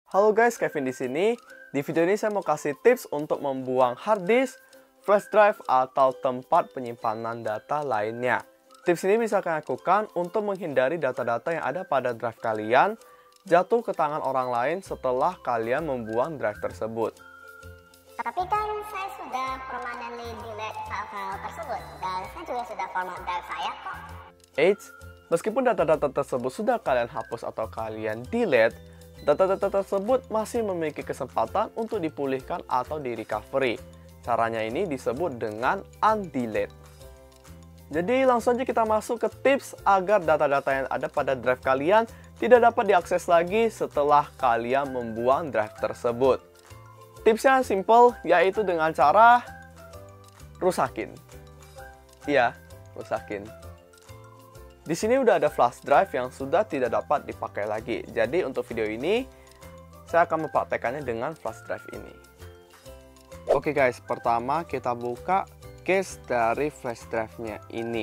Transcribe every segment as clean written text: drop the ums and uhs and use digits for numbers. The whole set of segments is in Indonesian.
Halo guys, Kevin di sini. Di video ini saya mau kasih tips untuk membuang hard disk, flash drive, atau tempat penyimpanan data lainnya. Tips ini bisa kalian lakukan untuk menghindari data-data yang ada pada drive kalian jatuh ke tangan orang lain setelah kalian membuang drive tersebut. Tapi kan saya sudah permanently delete file-file tersebut dan saya juga sudah format drive saya kok. Eits, meskipun data-data tersebut sudah kalian hapus atau kalian delete, data-data tersebut masih memiliki kesempatan untuk dipulihkan atau di-recovery. Caranya ini disebut dengan undelete. Jadi langsung aja kita masuk ke tips agar data-data yang ada pada drive kalian tidak dapat diakses lagi setelah kalian membuang drive tersebut. Tipsnya simple, yaitu dengan cara rusakin. Iya, rusakin. Di sini udah ada flash drive yang sudah tidak dapat dipakai lagi. Jadi untuk video ini, saya akan mempraktekannya dengan flash drive ini. Oke guys, pertama kita buka case dari flash drive-nya ini.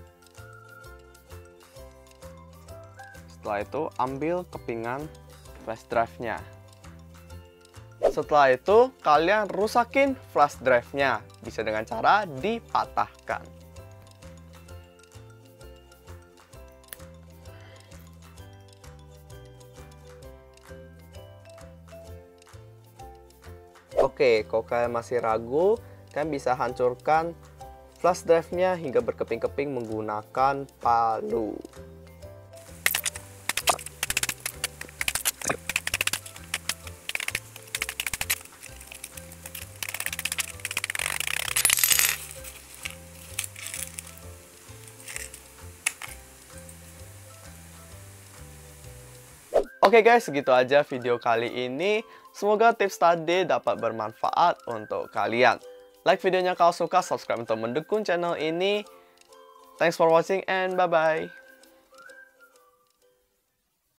Setelah itu, ambil kepingan flash drive-nya. Setelah itu, kalian rusakin flash drive-nya. Bisa dengan cara dipatahkan. Oke, kalau kalian masih ragu, kalian bisa hancurkan flash drive-nya hingga berkeping-keping menggunakan palu. Oke guys, segitu aja video kali ini. Semoga tips tadi dapat bermanfaat untuk kalian. Like videonya kalau suka, subscribe untuk mendukung channel ini. Thanks for watching and bye-bye.